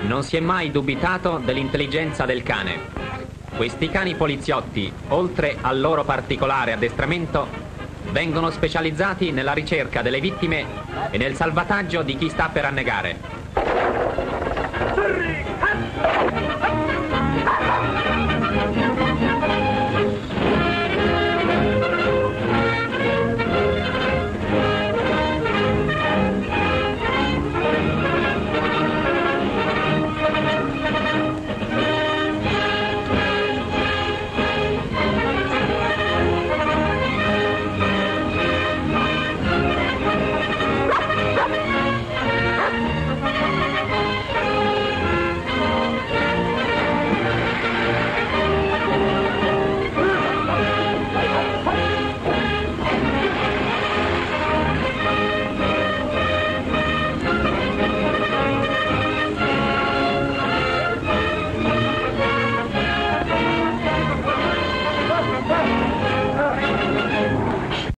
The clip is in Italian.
Non si è mai dubitato dell'intelligenza del cane. Questi cani poliziotti, oltre al loro particolare addestramento, vengono specializzati nella ricerca delle vittime e nel salvataggio di chi sta per annegare.